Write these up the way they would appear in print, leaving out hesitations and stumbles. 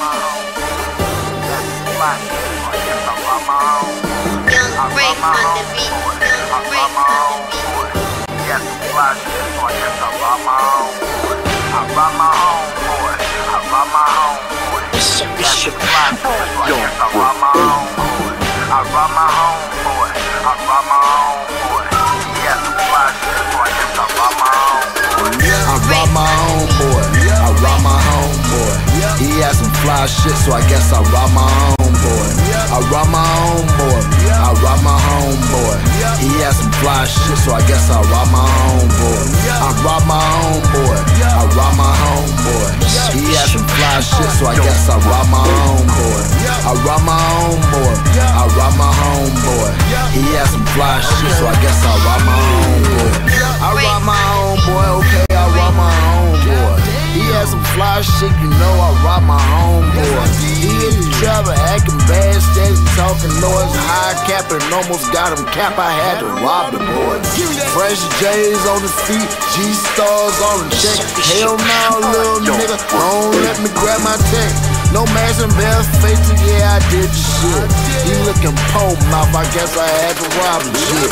He had some fly shit, so I guess I rob my homeboy. I rob my homeboy. I rob my homeboy. He had some fly shit, so I guess I rob my homeboy. I rob my homeboy. I rob my homeboy. He had some fly shit, so I guess I rob my homeboy. I rob my homeboy. I rob my homeboy. He had some fly shit, so I guess I rob my homeboy. I rob my homeboy, okay, I rob my homeboy. He had some fly shit, you know I rob my homeboy. He in the travel, acting bad, steady talking noise, high capping, almost got him cap. I had to rob the boy. Fresh J's on the feet, G-stars on the check. Hell no, little nigga, don't let me grab my tech. No mask and bare face, yeah, I did the shit. He looking pole mouth, I guess I had to rob him shit.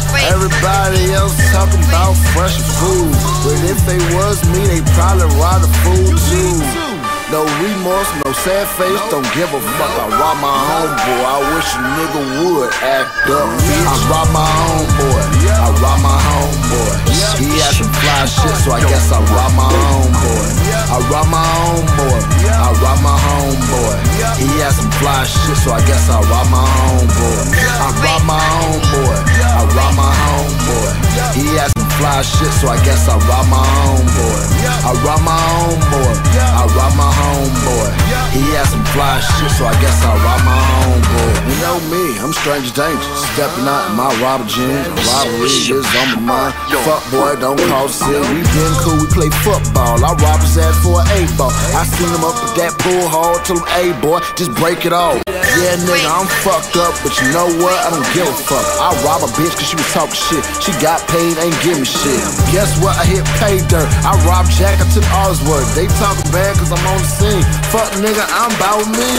Everybody else talking about fresh food, but if they was me, they probably rob the food too. No remorse, no sad face, don't give a fuck. I rob my homeboy, I wish a nigga would act up. I rob my homeboy, I rob my homeboy. He had some fly shit, so I guess I rob my homeboy. I rob my homeboy, I rob my homeboy. He had some fly shit, so I guess I rob my homeboy. I rob my homeboy, I rob my homeboy. He had some fly shit, so I guess I rob my homeboy. I rob my homeboy, I rob my homeboy. He had some fly shit, so I guess I rob my homeboy. You know me, I'm strange dangerous, stepping out in my robber jeans. Robbery is on my mind. Fuck boy, don't call sick. We been cool, we play football. I robbed his ass for an 8-ball. I seen him up at that pool hall, told him, hey boy, just break it off. Yeah nigga, I'm fucked up, but you know what? I don't give a fuck. I rob a bitch cause she was talking shit. She got paid, ain't give me shit. Guess what? I hit pay dirt. I robbed Jack, I took Oswald. They talking bad cause I'm on the scene. Fuck nigga, I'm about me.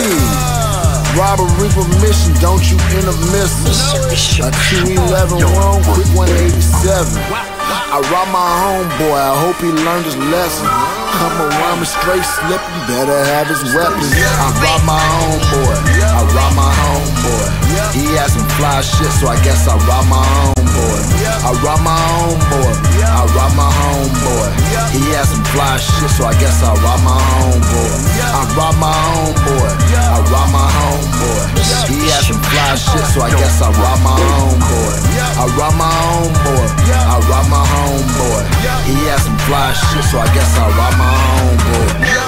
Robbery permission, don't you end up missing. A 211 wrong, quick 187. I robbed my homeboy, I hope he learned his lesson. Come around me straight slipping, better have his weapons. I robbed my homeboy, I robbed my homeboy. He had some fly shit, so I guess I robbed my homeboy. I robbed my homeboy, I robbed my homeboy. He had some fly shit, so I guess I robbed my homeboy. I robbed my homeboy, I robbed my homeboy. He had some fly shit, so I guess I robbed my homeboy. I robbed my homeboy, I robbed my homeboy. He had some fly shit, so I guess I robbed my homeboy.